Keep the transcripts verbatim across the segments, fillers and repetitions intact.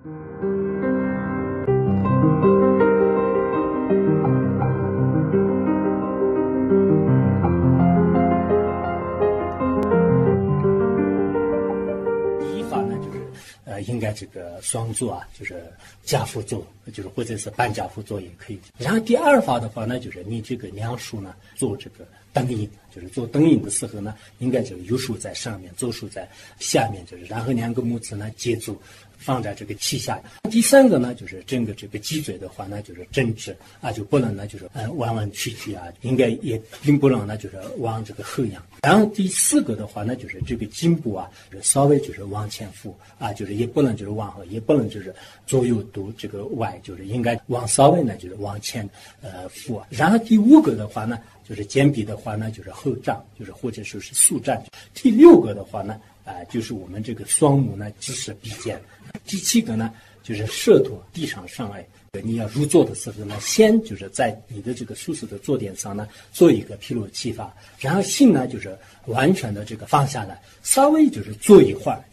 应该这个双做啊，就是加辅做，就是或者是半加辅做也可以。然后第二法的话呢，就是你这个梁树呢做这个灯影，就是做灯影的时候呢，应该这个右手在上面，左手在下面，就是然后两个拇指呢接住，放在这个膝下。第三个呢，就是整个这个脊椎的话呢，就是正直啊，就不能呢就是呃弯弯曲曲啊，应该也并不能呢就是往这个后仰。然后第四个的话呢，就是这个颈部啊，就是稍微就是往前俯啊，就是也不能就是往后，也不能就是左右都这个歪，就是应该往稍微呢就是往前呃俯。然后第五个的话呢，就是肩臂的话呢，就是后胀，就是或者说是速站。第六个的话呢，啊、呃，就是我们这个双目呢直视鼻尖。第七个呢，就是舌头地上上来。你要入座的时候呢，先就是在你的这个舒适的坐垫上呢，做一个披露气法，然后心呢就是完全的这个放下来，稍微就是坐一会儿。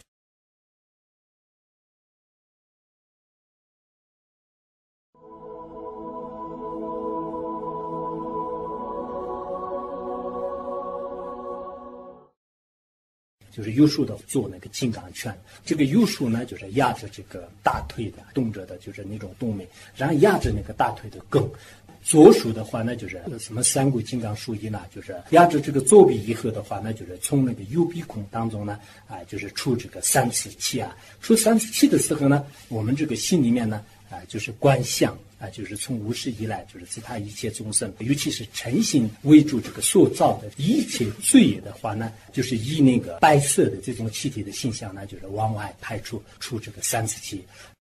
就是右手的做那个金刚拳，这个右手呢就是压着这个大腿的动着的，就是那种动脉，然后压着那个大腿的根。左手的话呢，就是什么三股金刚术一呢，就是压着这个左臂以后的话呢，就是从那个右鼻孔当中呢，啊、呃，就是出这个三次气啊。出三次气的时候呢，我们这个心里面呢，啊、呃，就是观相。啊，就是从无始以来，就是自他一切众生，尤其是诚心为主这个塑造的一切罪业的话呢，就是以那个白色的这种气体的现象呢，就是往外排出出这个三次气。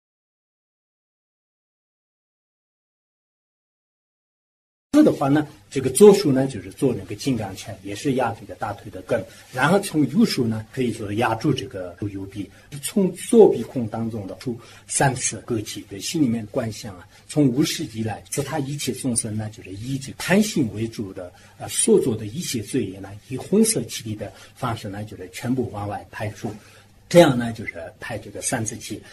这的话呢，这个左手呢就是做那个金刚拳，也是压这个大腿的根，然后从右手呢可以说压住这个右臂，从左鼻孔当中的出三次割气，对心里面观想啊，从无始以来，自他一切众生呢，就是以这贪心为主的啊、呃、所做的一切罪业呢，以红色气体的方式呢，就是全部往外排出，这样呢就是排这个三次气。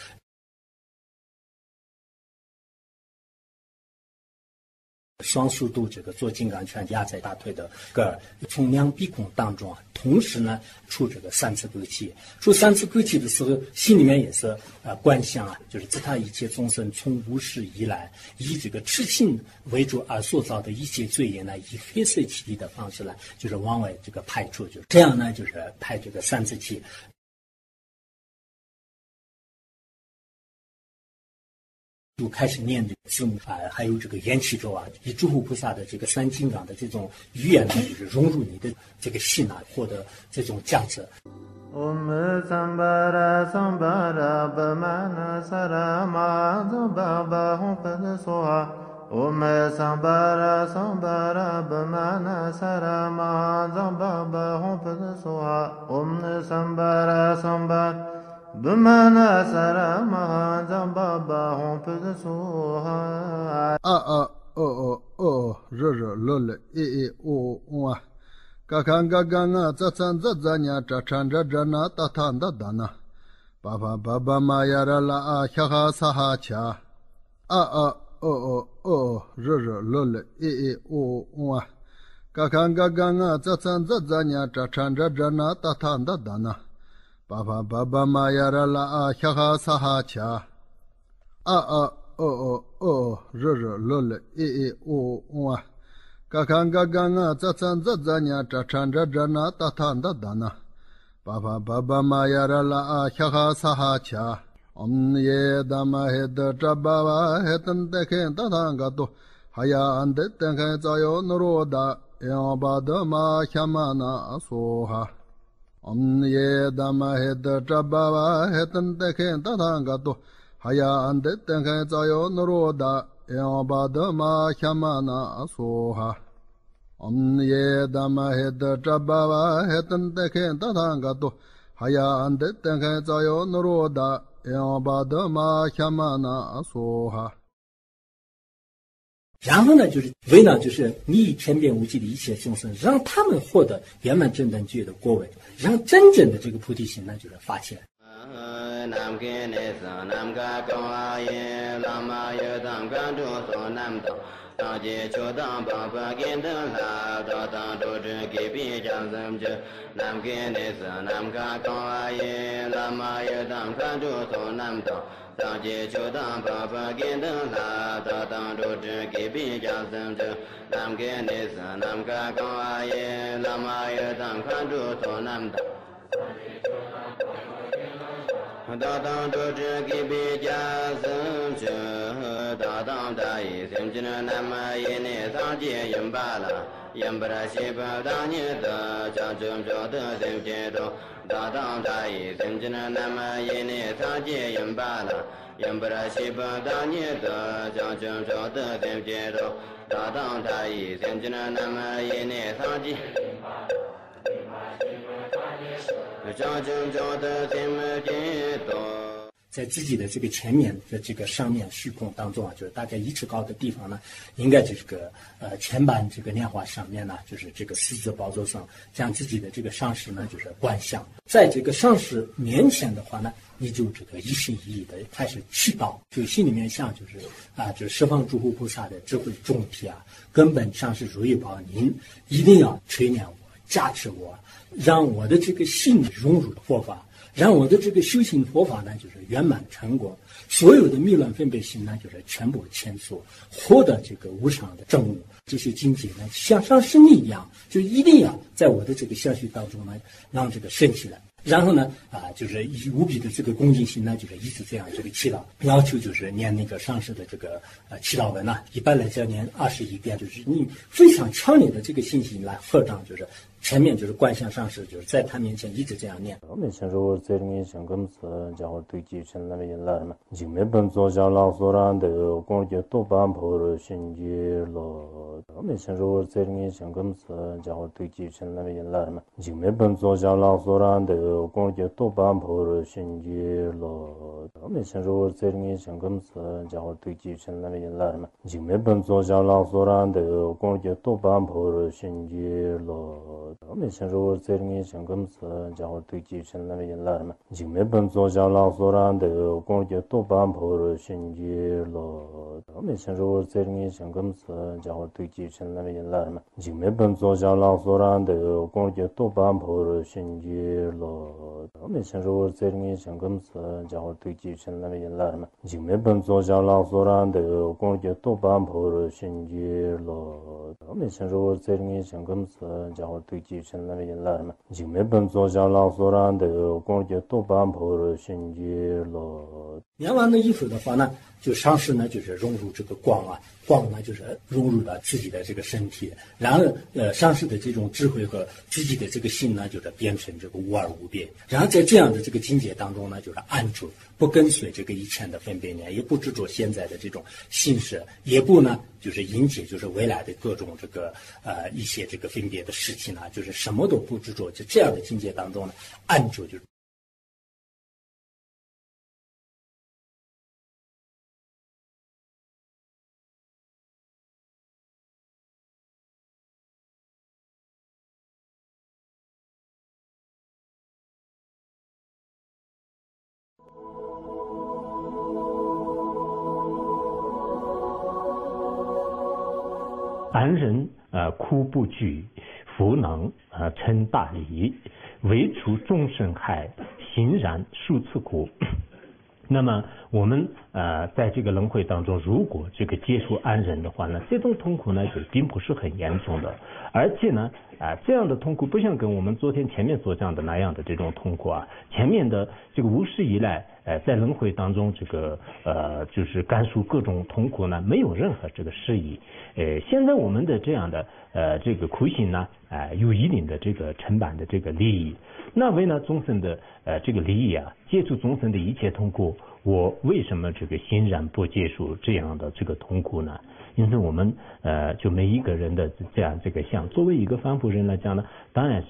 双手都这个做金刚拳压在大腿的根儿，从两鼻孔当中啊，同时呢出这个三次割气。出三次割气的时候，心里面也是呃观想啊，就是自他一切众生从无始以来，以这个痴心为主而塑造的一切罪业呢，以黑色气体的方式呢，就是往外这个排出，就这样呢，就是排这个三次气。就开始念这个字母啊，还有这个缘起咒啊，以诸佛菩萨的这个三金刚的这种语言呢，就是融入你的这个心啊，获得这种价值。Om Sambara Sambara Bhamana Sarama Zambaba Humpad Soha Om Sambara Sambara Bhamana Sarama Zambaba Humpad Soha Om Sambara Sambara Bhamana Sarama Zambaba Humpad Soha A A O O O R R L L E E O O Kakanga ganga zatsan zatzanya chachanja jana tatanda dana Baba baba mayara la a khaha saha cha A A O O O R R L L E E O O Kakanga ganga zatsan zatzanya chachanja jana tatanda dana Baba baba mayara la a khaha saha cha A A O O O R R L L E E O O Kakanga ganga zatsan zatzanya chachanja jana tatanda dana Baba baba mayara la a khaha saha cha Om ye dama hed jababa hetan dekhen tatanga to Haya ande tenkhen zayo nuroda Yabada ma khamana soha Om ye dama hed jababa hetan dekhen tatanga to Haya ande tenkhen zayo nuroda Yabada ma khamana soha Om ye dama hed jababa hetan dekhen tatanga to Haya ande tenkhen zayo nuroda Yabada ma khamana soha。然后呢，就是为了就是利益天边无际的一切众生，让他们获得圆满正等觉的果位，让真正的这个菩提心呢，就是发起来。 nam ke ne sa nam ka kaw a yin la ma ye tam kan tu so nam ta ta je cho tam pa pa kin ta la ta ta do je ke pi jang sam je nam ke ne sa nam ka kaw a yin la ma ye tam kan tu so nam ta ta je cho tam pa pa kin ta la ta ta do je ke pi jang sam je nam ke ne sa nam ka kaw a yin la ma ye tam kan tu so nam ta da dang do zhe ge bi jia zhen zhe da dang da yi sim jin na ma yi ne sa jie yin ba la yin ba ra xi ba da ni de jia zhen zhe de sim jie do da dang da yi sim jin na ma yi ne sa jie yin ba la yin ba ra xi ba da ni de jia zhen zhe de sim jie do da dang da yi sim jin na ma yi ne sa jie 在自己的这个前面的这个上面虚空当中啊，就是大概一尺高的地方呢，应该就是个呃前板这个莲花上面呢，就是这个四字宝座上，将自己的这个上师呢就是观想，在这个上师面前的话呢，你就这个一心一意的开始祈祷，就心里面想就是啊，就是十方诸佛菩萨的智慧众体啊，根本上师如意宝，您一定要垂念我，加持我。让我的这个心融入佛法，让我的这个修行佛法呢，就是圆满成果。所有的迷乱分别心呢，就是全部牵索，获得这个无上的正悟。这些境界呢，像上升一样，就一定要在我的这个相续当中呢，让这个升起来。然后呢，啊，就是以无比的这个恭敬心呢，就是一直这样这个祈祷，要求就是念那个上师的这个呃祈祷文呐、啊，一般来讲念二十一遍，就是你非常强烈的这个信心来合掌，就是前面就是观想上师，就是在他面前一直这样念。 我们先说这里面想跟词，家伙对继承那边来嘛，就没本做下老所然的工作多半破了心结了。我们先说这里面想跟词，家伙对继承那边来嘛，就没本做下老所然的工作多半破了心结了。我们先说这里面想跟词，家伙对继承那边来嘛，就没本做下老所然的工作多半破了心结了。我们先说这里面想跟词，家伙对继承那边来嘛，就没本做下老所然的工作多半破了心结了。我们先说这里面想跟词，家伙对继承那边来嘛，就没本做下老所然的工作多半破了心结了。我们先说这里面想跟词，家伙对继承那边来嘛，就没本做下老所然的工作多半破了心结了。我们先说这里面想跟词，家伙对继承那边来嘛，就没本做下老所然的工作多半破了心结了。 念完了以后的话呢，就上师呢就是融入这个光啊，光呢就是融入了自己的这个身体，然后呃上师的这种智慧和自己的这个心呢，就是变成这个无二无别。然后在这样的这个境界当中呢，就是安住，不跟随这个以前的分别念，也不执着现在的这种心事，也不呢就是迎接就是未来的各种这个呃一些这个分别的事情呢，就是什么都不执着，就这样的境界当中呢，安住就是。 凡人呃哭不惧，弗能呃称大礼，唯除众生害，行然数次苦。那么我们呃在这个轮回当中，如果这个接触安忍的话呢，这种痛苦呢就并不是很严重的，而且呢啊、呃、这样的痛苦不像跟我们昨天前面所讲的那样的这种痛苦啊，前面的这个无始以来呃在轮回当中这个呃就是感受各种痛苦呢，没有任何这个释疑。呃现在我们的这样的呃这个苦行呢，呃有一定的这个成办的这个利益。那为了众生的呃这个利益啊，接触众生的一切痛苦，我为什么这个欣然不接受这样的这个痛苦呢？因此我们呃就每一个人的这样这个想，作为一个凡夫人来讲呢，当然是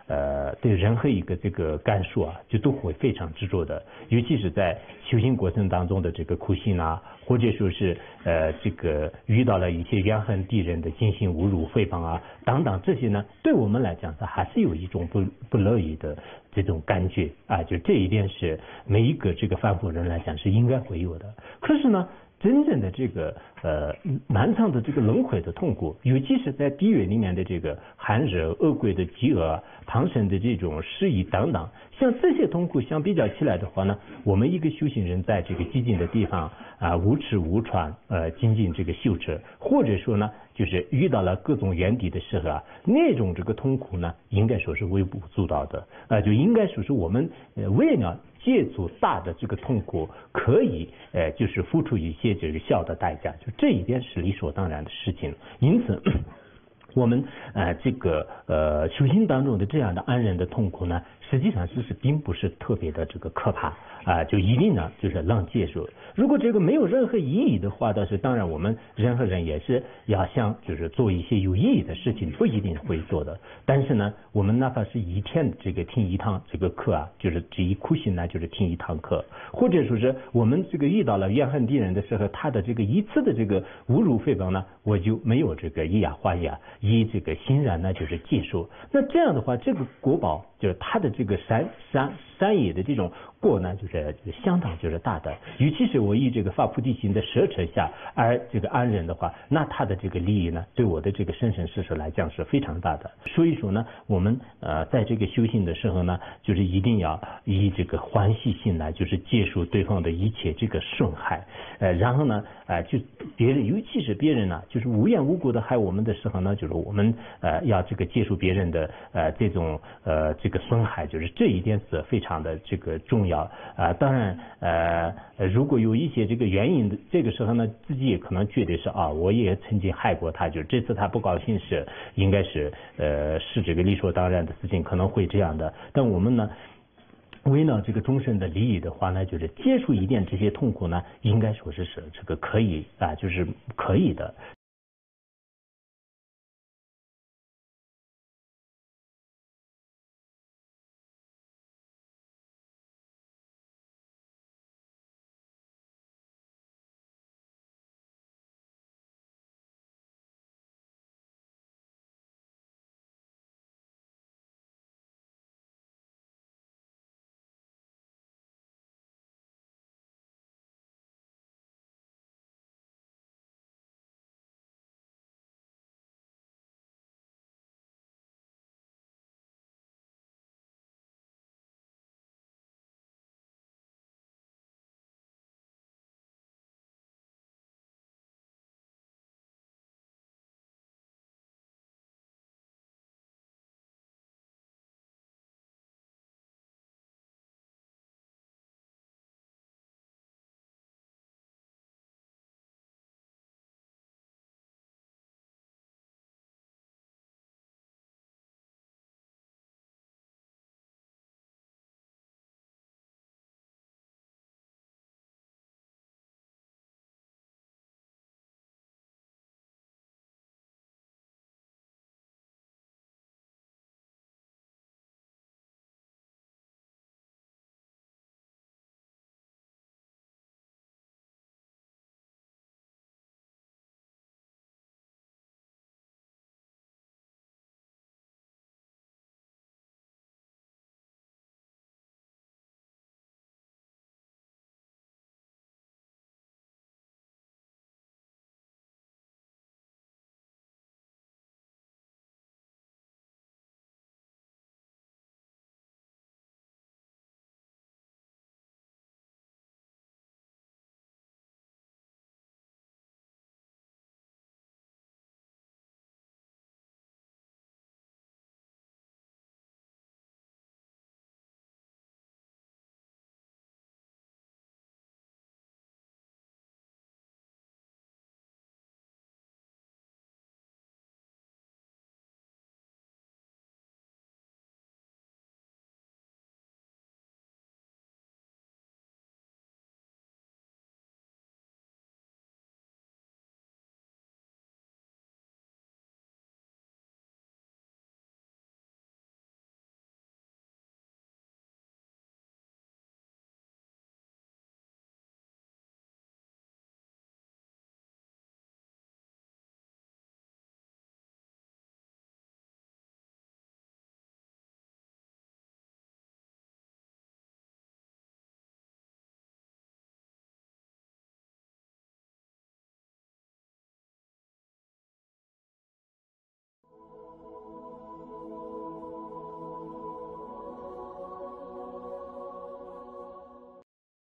呃对任何一个这个感受啊，就都会非常执着的，尤其是在修行过程当中的这个苦心啊，或者说是呃这个遇到了一些怨恨敌人的进行侮辱诽谤啊等等这些呢，对我们来讲它还是有一种不不乐意的这种感觉啊，就这一点是每一个这个凡夫人来讲是应该会有的。可是呢，真正的这个呃漫长的这个轮回的痛苦，尤其是在地狱里面的这个寒热、恶鬼的饥饿、旁生的这种失意等等，像这些痛苦相比较起来的话呢，我们一个修行人在这个寂静的地方啊，无吃无穿，呃，精进这个修持，或者说呢，就是遇到了各种原敌的时候啊，那种这个痛苦呢，应该说是微不足道的，呃，就应该说是我们呃为了借助大的这个痛苦，可以呃就是付出一些这个小的代价，就这一点是理所当然的事情。因此，我们呃这个呃修行当中的这样的安忍的痛苦呢，实际上是是并不是特别的这个可怕啊、呃，就一定呢就是能接受。如果这个没有任何意义的话，倒是当然我们人和人也是要想就是做一些有意义的事情，不一定会做的。但是呢，我们哪怕是一天这个听一堂这个课啊，就是只以苦心呢，就是听一堂课，或者说是我们这个遇到了怨恨敌人的时候，他的这个一次的这个侮辱诽谤呢，我就没有这个以牙还牙，以这个欣然呢就是接受。那这样的话，这个国宝就是他的这个善善善业的这种过呢，就是相当就是大的。尤其是我以这个发菩提心的摄持下而这个安忍的话，那他的这个利益呢，对我的这个生生世世来讲是非常大的。所以说呢，我们呃在这个修行的时候呢，就是一定要以这个欢喜心来，就是接受对方的一切这个损害，呃，然后呢，呃，就别人，尤其是别人呢，就是无缘无故的害我们的时候呢，就是我们呃要这个接受别人的呃这种呃这个损害，就是这一点是非常的这个重要啊、呃。当然呃如果有一些这个原因的，这个时候呢，自己也可能觉得是啊，我也曾经害过他，就这次他不高兴是应该是呃是这个理所当然的事情，可能会这样的。但我们呢，为了这个终身的利益的话呢，就是接触一点这些痛苦呢，应该说是是这个可以啊，就是可以的。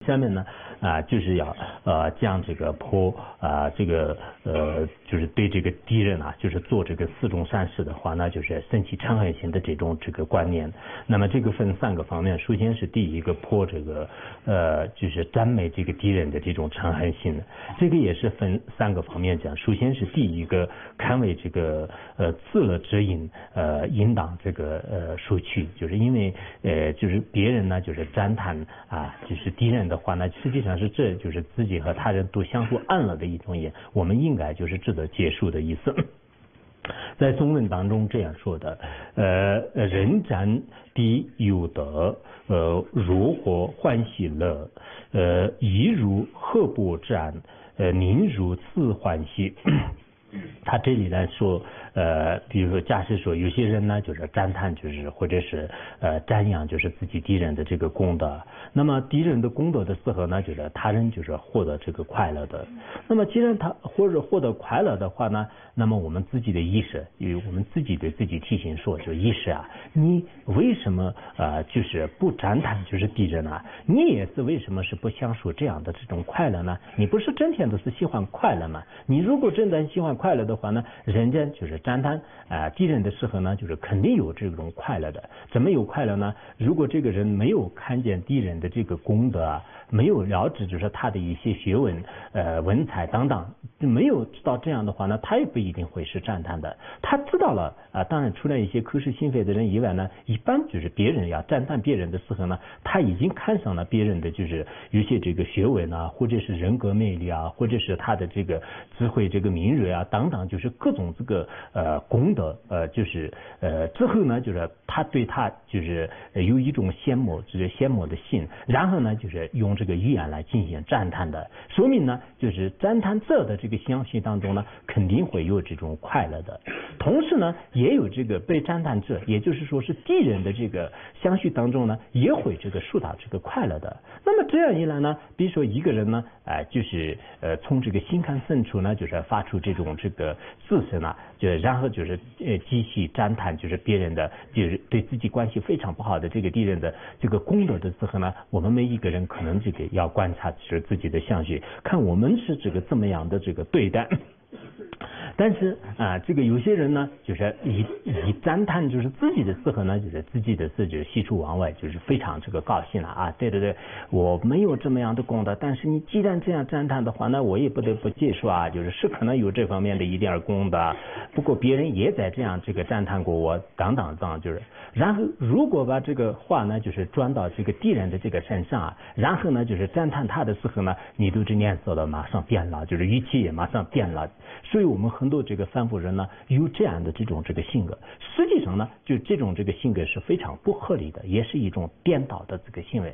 下面呢，啊、呃，就是要呃将这个破啊、呃、这个呃就是对这个敌人啊，就是做这个四种善事的话呢，就是升起嗔恨心的这种这个观念。那么这个分三个方面，首先是第一个破这个呃就是赞美这个敌人的这种嗔恨心，这个也是分三个方面讲。首先是第一个看为这个呃自乐之因呃应当这个呃收取，就是因为呃就是别人呢就是赞叹啊就是敌人的话呢，实际上是这就是自己和他人都相互安乐的一种也，我们应该就是值得结束的意思。在中文当中这样说的，呃，人占地有德，呃，如何欢喜乐，呃，一如何不占，呃，宁如此欢喜。他这里来说，呃，比如说，假设说有些人呢，就是赞叹，就是或者是呃赞扬，就是自己敌人的这个功德。那么敌人的功德的时候呢，就是他人就是获得这个快乐的。那么既然他或者获得快乐的话呢，那么我们自己的意识，因为我们自己对自己提醒说，就意识啊，你为什么呃就是不赞叹就是敌人啊？你也是为什么是不享受这样的这种快乐呢？你不是整天都是喜欢快乐吗？你如果真的喜欢快乐的话呢，人家就是赞叹啊敌人的时候呢，就是肯定有这种快乐的。怎么有快乐呢？如果这个人没有看见敌人的这个功德啊，没有了解就是他的一些学问呃文采等等，没有知道这样的话呢，他也不一定会是赞叹的。他知道了啊，当然除了一些口是心非的人以外呢，一般就是别人要赞叹别人的时候呢，他已经看上了别人的就是有些这个学问啊，或者是人格魅力啊，或者是他的这个智慧这个敏锐啊等等，就是各种这个呃功德呃就是呃之后呢，就是他对他就是有一种羡慕，就是羡慕的心，然后呢就是用这个语言来进行赞叹的，说明呢就是赞叹者的这个相续当中呢，肯定会有这种快乐的。同时呢，也有这个被赞叹者，也就是说是敌人的这个相续当中呢，也会这个受到这个快乐的。那么这样一来呢，比如说一个人呢，哎、呃，就是呃从这个心坎深处呢，就是发出这种这个自身呢，就然后就是呃继续赞叹，就是别人的，就是对自己关系非常不好的这个敌人的这个功德的时候呢，我们每一个人可能这个要观察就是自己的相续，看我们是这个怎么样的这个对待。但是啊，这个有些人呢，就是以以赞叹就是自己的时候呢，就是自己的事就是喜出望外，就是非常这个高兴了啊！对对对，我没有这么样的功德，但是你既然这样赞叹的话，那我也不得不接受啊，就是是可能有这方面的一点功德，不过别人也在这样这个赞叹过我，等等等，就是然后如果把这个话呢，就是转到这个敌人的这个身上啊，然后呢，就是赞叹他的时候呢，你都这脸色的马上变了，就是语气也马上变了，所以我们很多这个凡夫人呢，有这样的这种这个性格，实际上呢，就这种这个性格是非常不合理的，也是一种颠倒的这个行为。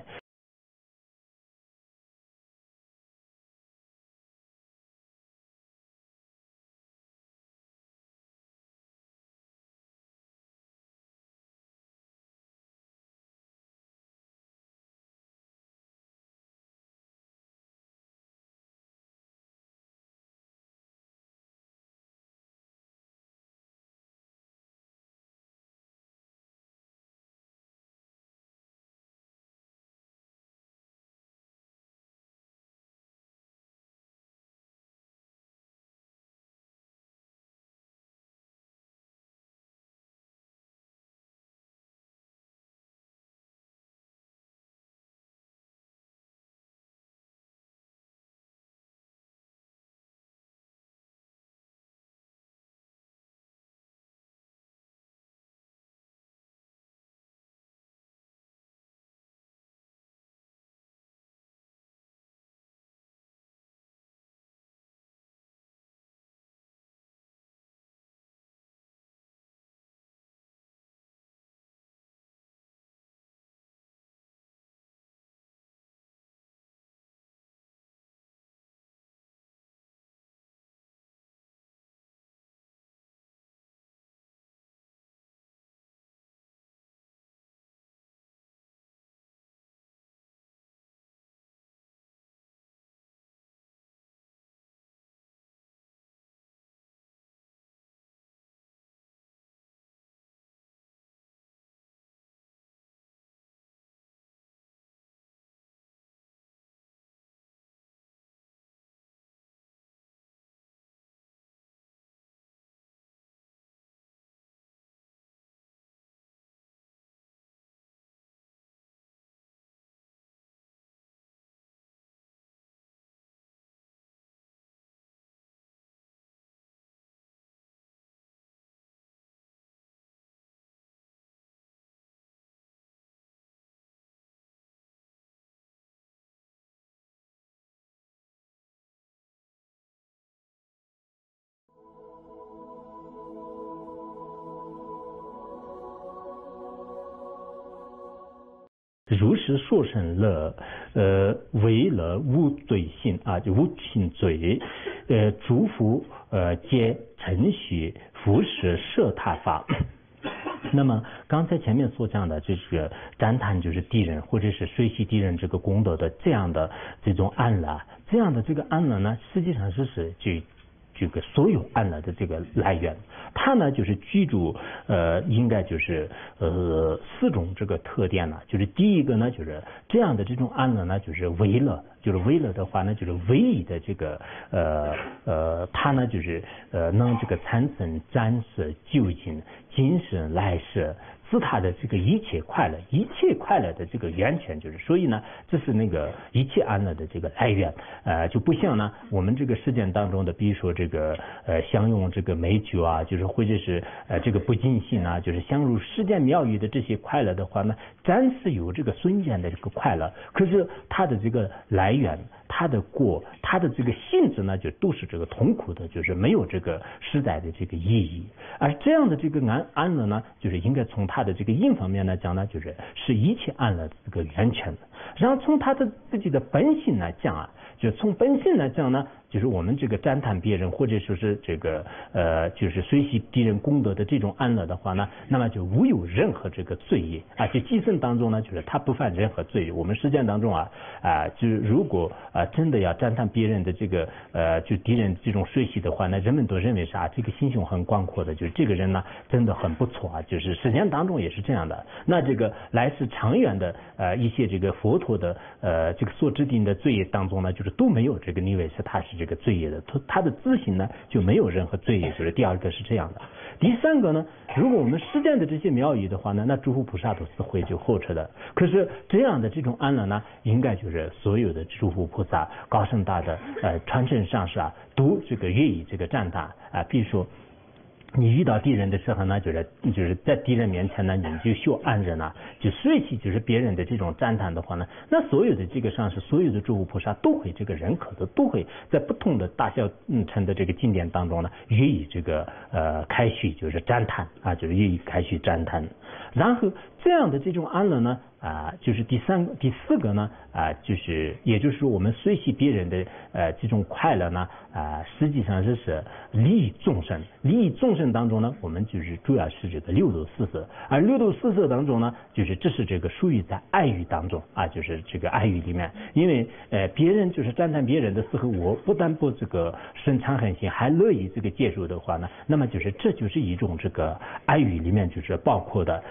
如是说声乐，呃，为了无罪性啊，就无情罪，呃，诸佛呃皆承许服侍摄他法。那么刚才前面所讲的这个赞叹就是敌人或者是随喜敌人这个功德的这样的这种安乐，这样的这个安乐呢，实际上是是就这个所有安乐的这个来源，它呢就是居住呃应该就是呃四种这个特点呢，就是第一个呢就是这样的这种安乐呢就是为乐，就是为乐的话呢就是唯一的这个呃呃它呢就是呃能这个产生暂时究竟今生来世自他的这个一切快乐，一切快乐的这个源泉，就是所以呢，这是那个一切安乐的这个来源，呃，就不像呢我们这个实践当中的，比如说这个呃享用这个美酒啊，就是或者是呃这个不尽兴啊，就是相入世间妙语的这些快乐的话呢，暂时有这个瞬间的这个快乐，可是它的这个来源。它的果，它的这个性质呢，就都是这个痛苦的，就是没有这个实在的这个意义。而这样的这个安安乐呢，就是应该从它的这个因方面来讲呢，就是是一切安乐的这个源泉。然后从他的自己的本性来讲啊，就从本性来讲呢，就是我们这个赞叹别人或者说是这个呃，就是随喜敌人功德的这种安乐的话呢，那么就无有任何这个罪业啊。就寄生当中呢，就是他不犯任何罪业。我们实践当中啊啊，就是如果啊真的要赞叹别人的这个呃，就敌人这种随喜的话，那人们都认为是啊，这个心胸很广阔的，就是这个人呢真的很不错啊。就是实践当中也是这样的。那这个来自长远的呃一些这个佛陀的呃这个所制定的罪业当中呢，就是都没有这个你以为是他是这个罪业的，他他的自信呢就没有任何罪业。就是第二个是这样的。第三个呢，如果我们实践的这些妙语的话呢，那诸佛菩萨都是会就后撤的。可是这样的这种安乐呢，应该就是所有的诸佛菩萨高僧大的呃传承上师啊，都这个愿意这个赞叹啊，比如说。你遇到敌人的时候呢，就是就是在敌人面前呢，你就学安忍啊，就随喜就是别人的这种赞叹的话呢，那所有的这个上师，所有的诸佛菩萨都会这个认可的，都会在不同的大小嗯乘的这个经典当中呢，予以这个呃开许就是赞叹啊，就是予以开许赞叹。然后这样的这种安乐呢。啊，就是第三个、第四个呢，啊，就是也就是说，我们随喜别人的呃这种快乐呢，啊，实际上是是利益众生。利益众生当中呢，我们就是主要是这个六度四色，而六度四色当中呢，就是这是这个属于在爱语当中啊，就是这个爱语里面，因为呃别人就是赞叹别人的时候，我不但不这个生嗔恨心，还乐意这个接受的话呢，那么就是这就是一种这个爱语里面就是包括的。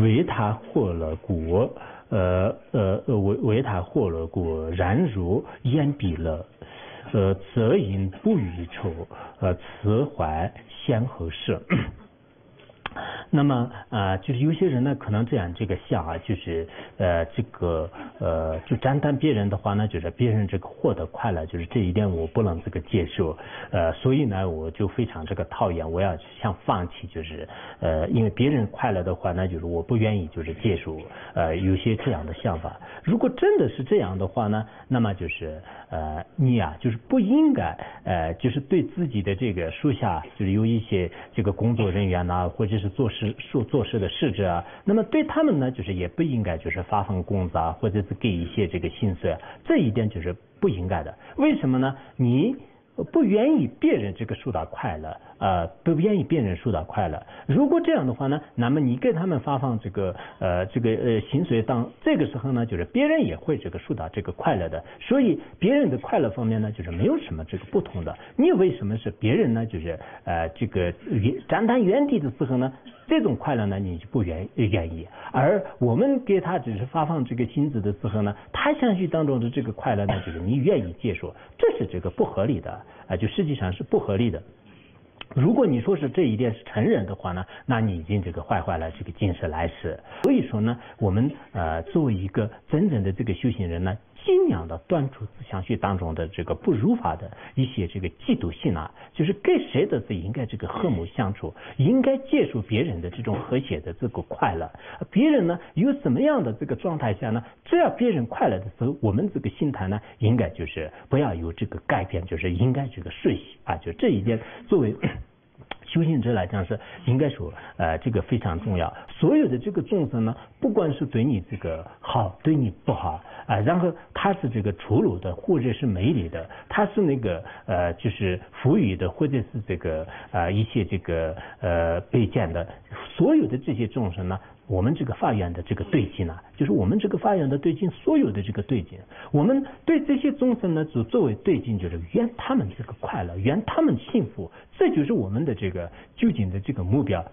为他获了国，呃呃为为他获了国，然如焉必乐？呃，则因不与仇，呃，慈怀先后事。那么啊、呃，就是有些人呢，可能这样这个想啊，就是呃，这个呃，就单单别人的话呢，就是别人这个获得快乐，就是这一点我不能这个接受，呃，所以呢，我就非常这个讨厌，我要想放弃，就是呃，因为别人快乐的话呢，就是我不愿意就是接受，呃，有些这样的想法。如果真的是这样的话呢，那么就是呃，你啊，就是不应该呃，就是对自己的这个属下，就是有一些这个工作人员呐、啊，或者是做事做做事的事者啊，那么对他们呢，就是也不应该就是发放工资啊，或者是给一些这个薪水，这一点就是不应该的。为什么呢？你不愿意别人这个受到快乐，呃，不愿意别人受到快乐。如果这样的话呢，那么你给他们发放这个呃这个呃薪水，当这个时候呢，就是别人也会这个受到这个快乐的。所以别人的快乐方面呢，就是没有什么这个不同的。你为什么是别人呢？就是呃这个站在原地的时候呢，这种快乐呢，你就不愿愿意。而我们给他只是发放这个薪资的时候呢，他相续当中的这个快乐呢，就是你愿意接受，这是这个不合理的啊、呃，就实际上是不合理的。如果你说是这一点是承认的话呢，那你已经这个坏坏了这个今世来世。所以说呢，我们呃作为一个真正的这个修行人呢，尽量的断除自相续当中的这个不如法的一些这个嫉妒心啊，就是跟谁的是应该这个和睦相处，应该接受别人的这种和谐的这个快乐。别人呢有怎么样的这个状态下呢，只要别人快乐的时候，我们这个心态呢，应该就是不要有这个改变，就是应该这个顺喜啊，就这一点作为修行者来讲是应该说呃这个非常重要。所有的这个众生呢，不管是对你这个好对你不好啊、呃，然后他是这个粗鲁的或者是美丽的，他是那个呃就是富裕的或者是这个呃一些这个呃卑贱的，所有的这些众生呢，我们这个法院的这个对境呢，就是我们这个法院的对境，所有的这个对境，我们对这些众生呢，就作为对境，就是愿他们这个快乐，愿他们幸福，这就是我们的这个究竟的这个目标。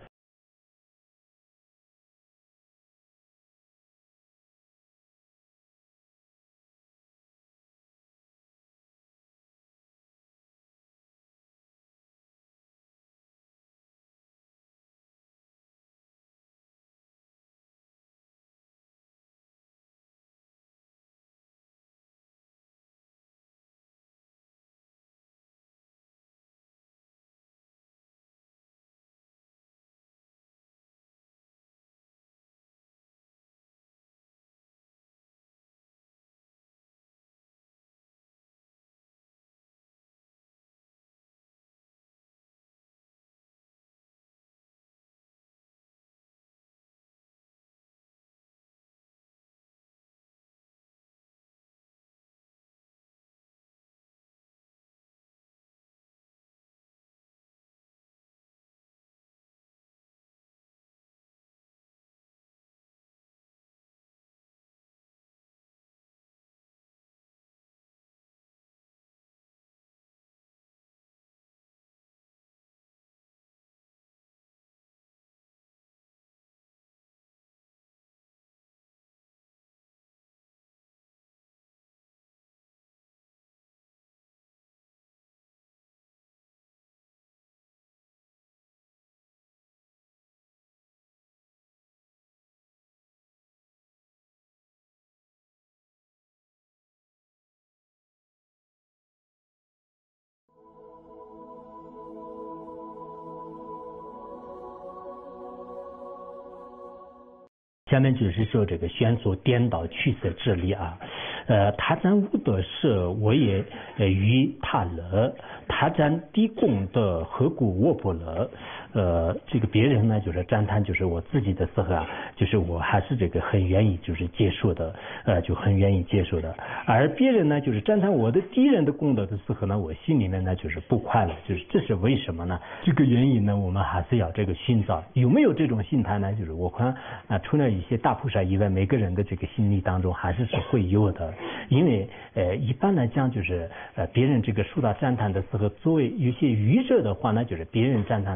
下面就是说这个宣说颠倒去色之理啊，呃，他占无德舍，我也呃于他乐，他占低功德，何故我不乐？呃，这个别人呢，就是赞叹，就是我自己的时候啊，就是我还是这个很愿意就是接受的，呃，就很愿意接受的。而别人呢，就是赞叹我的敌人的功德的时候呢，我心里面呢就是不快乐，就是这是为什么呢？这个原因呢，我们还是要这个寻找有没有这种心态呢？就是我看啊，除了一些大菩萨以外，每个人的这个心理当中还是是会有的。因为呃，一般来讲就是呃，别人这个受到赞叹的时候，作为有些愚者的话呢，就是别人赞叹的时候。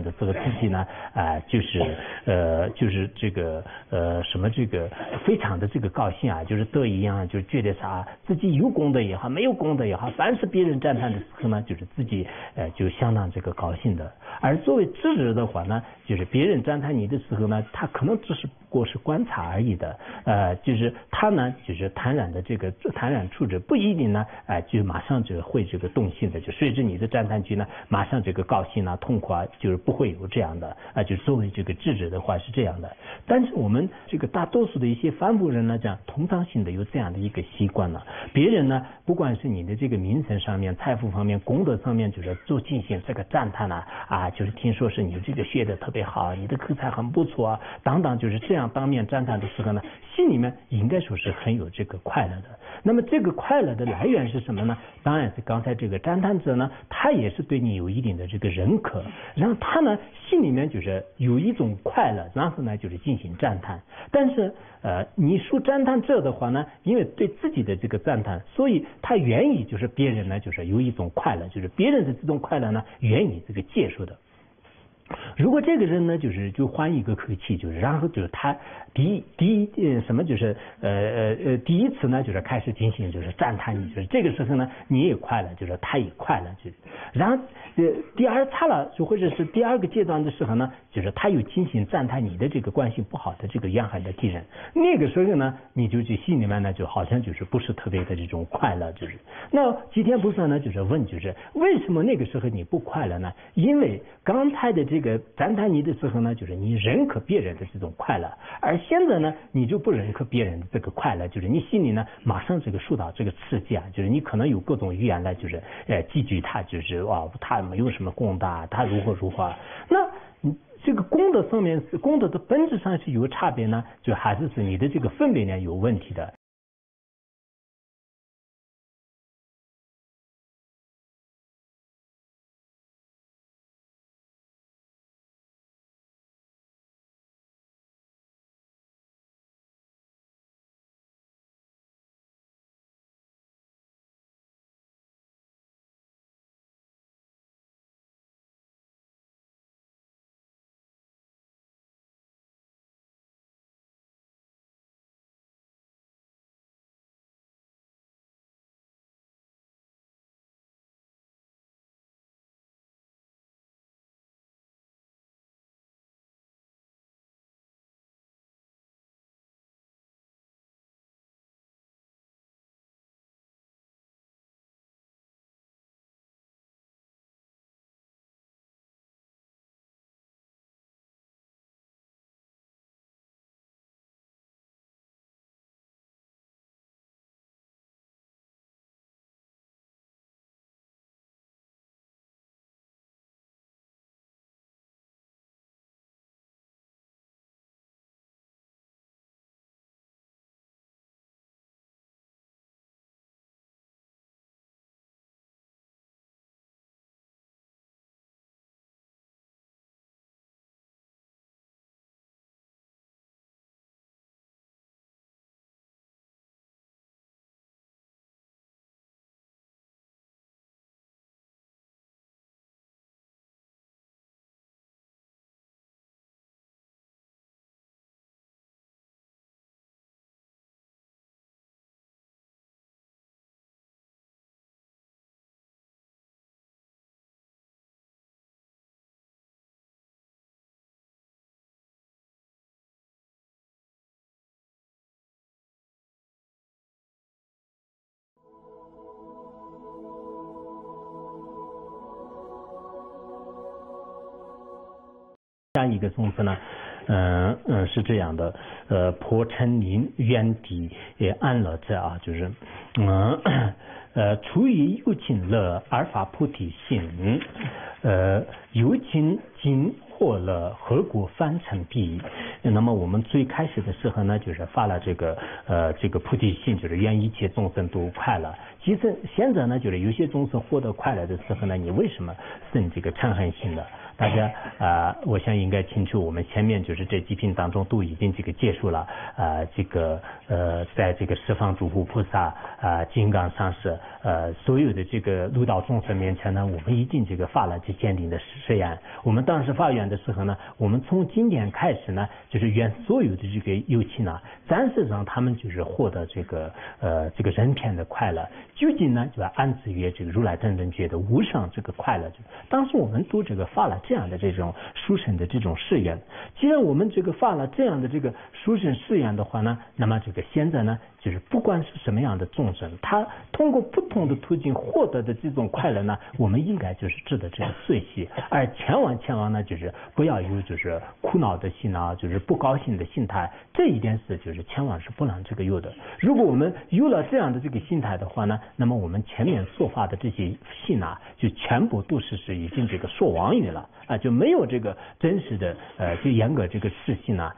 自己呢啊、呃、就是呃就是这个呃什么这个非常的这个高兴啊，就是得意啊，就觉得啥自己有功德也好，没有功德也好，凡是别人赞叹的时候呢，就是自己呃就相当这个高兴的。而作为智者的话呢，就是别人赞叹你的时候呢，他可能只是不过是观察而已的，呃，就是他呢，就是坦然的这个坦然处之，不一定呢，哎、呃，就马上就会这个动心的，就随着你的赞叹句呢，马上这个高兴啊、痛快啊，就是不会有这样的，啊、呃，就作为这个智者的话是这样的。但是我们这个大多数的一些凡夫人呢，这样通常性的有这样的一个习惯呢，别人呢，不管是你的这个名声上面、财富方面、功德上面，就是做进行这个赞叹呢，啊，就是听说是你这个学的特别好，你的口才很不错啊，等等，就是这样当面赞叹的时候呢，心里面应该说是很有这个快乐的。那么这个快乐的来源是什么呢？当然是刚才这个赞叹者呢，他也是对你有一定的这个认可，然后他呢心里面就是有一种快乐，然后呢就是进行赞叹。但是呃，你说赞叹者的话呢，因为对自己的这个赞叹，所以他愿意就是别人呢就是有一种快乐，就是别人的这种快乐呢愿意这个接受的。如果这个人呢，就是就换一个口气，就是然后就是他第一第一呃什么就是呃呃呃第一次呢，就是开始进行就是赞叹你，就是这个时候呢你也快乐，就是他也快乐，就是然后呃第二次了，就或者是第二个阶段的时候呢，就是他又进行赞叹你的这个关系不好的这个沿海的敌人，那个时候呢，你就就心里面呢就好像就是不是特别的这种快乐，就是那吉田菩萨呢就是问，就是为什么那个时候你不快乐呢？因为刚才的这个赞叹你的时候呢，就是你认可别人的这种快乐，而现在呢，你就不认可别人的这个快乐，就是你心里呢马上这个受到这个刺激啊，就是你可能有各种语言来就是呃记住他，就是哇他没有什么功德，他如何如何，那这个功德上面是功德的本质上是有差别呢，就还是是你的这个分别呢有问题的。下一个颂词呢，嗯、呃、嗯是这样的，呃，破尘林远地也安乐者啊，就是嗯呃出于有情乐而发菩提心，呃有情尽获乐何故凡尘彼？那么我们最开始的时候呢，就是发了这个呃这个菩提心，就是愿一切众生都快乐。其实现在呢，就是有些众生获得快乐的时候呢，你为什么生这个嗔恨心的？大家啊、呃，我想应该清楚，我们前面就是这几品当中都已经这个结束了。呃，这个呃，在这个十方诸佛菩萨啊、呃、金刚上师呃所有的这个陆道众生面前呢，我们已经这个发了这坚定的誓愿。我们当时发愿的时候呢，我们从今天开始呢，就是愿所有的这个有情呢，暂时让他们就是获得这个呃这个人天的快乐，究竟呢就要安置于这个如来真正觉的无上这个快乐。当时我们都这个发了这样的这种殊胜的这种誓愿，既然我们这个发了这样的这个殊胜誓愿的话呢，那么这个现在呢，就是不管是什么样的众生，他通过不同的途径获得的这种快乐呢，我们应该就是值得这个随喜，而千万千万呢，就是不要有就是苦恼的心啊，就是不高兴的心态，这一点是就是千万是不能这个有的。如果我们有了这样的这个心态的话呢，那么我们前面所发的这些信啊，就全部都是是已经这个说妄语了啊，就没有这个真实的呃就严格这个实信啊。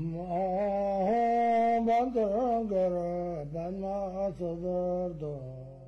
Om